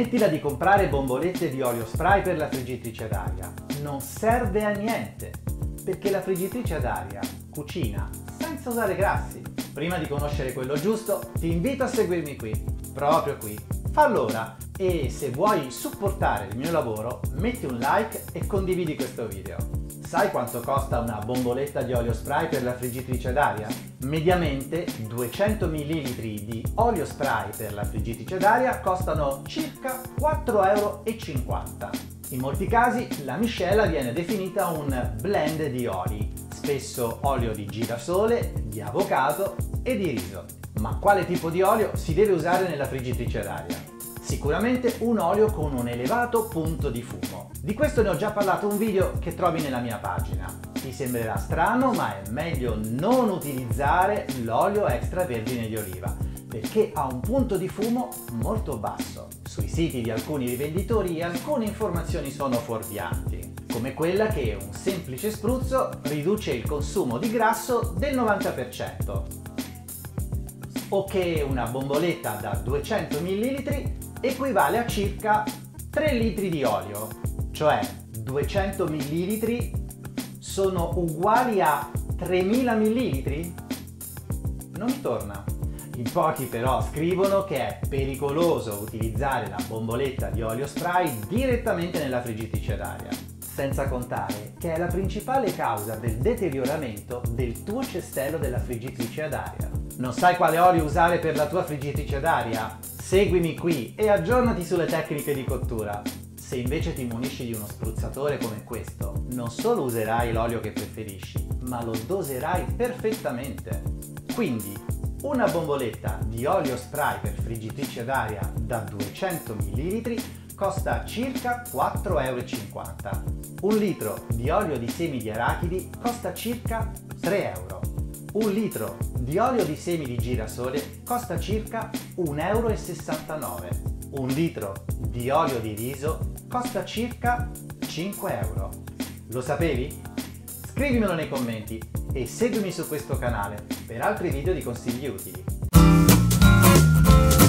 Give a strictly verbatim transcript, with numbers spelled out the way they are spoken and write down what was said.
Smettila di comprare bombolette di olio spray per la friggitrice ad aria. Non serve a niente, perché la friggitrice ad aria cucina senza usare grassi. Prima di conoscere quello giusto, ti invito a seguirmi qui, proprio qui. Fallo ora e se vuoi supportare il mio lavoro, metti un like e condividi questo video. Sai quanto costa una bomboletta di olio spray per la friggitrice ad aria? Mediamente duecento millilitri di olio spray per la friggitrice ad aria costano circa quattro e cinquanta euro. In molti casi la miscela viene definita un blend di oli, spesso olio di girasole, di avocado e di riso. Ma quale tipo di olio si deve usare nella friggitrice ad aria? Sicuramente un olio con un elevato punto di fumo. Di questo ne ho già parlato un video che trovi nella mia pagina. Ti sembrerà strano, ma è meglio non utilizzare l'olio extravergine di oliva, perché ha un punto di fumo molto basso. Sui siti di alcuni rivenditori alcune informazioni sono fuorvianti, come quella che un semplice spruzzo riduce il consumo di grasso del novanta per cento, o che una bomboletta da duecento millilitri equivale a circa tre litri di olio, cioè duecento millilitri sono uguali a tremila millilitri? Non mi torna. In pochi però scrivono che è pericoloso utilizzare la bomboletta di olio spray direttamente nella friggitrice ad aria, senza contare che è la principale causa del deterioramento del tuo cestello della friggitrice ad aria. Non sai quale olio usare per la tua friggitrice ad aria? Seguimi qui e aggiornati sulle tecniche di cottura. Se invece ti munisci di uno spruzzatore come questo, non solo userai l'olio che preferisci, ma lo doserai perfettamente. Quindi, una bomboletta di olio spray per friggitrice ad aria da duecento millilitri costa circa quattro e cinquanta euro. Un litro di olio di semi di arachidi costa circa tre euro. Un litro di olio di semi di girasole costa circa un e sessantanove euro. Un litro di olio di riso costa circa cinque euro. Lo sapevi? Scrivimelo nei commenti e seguimi su questo canale per altri video di consigli utili.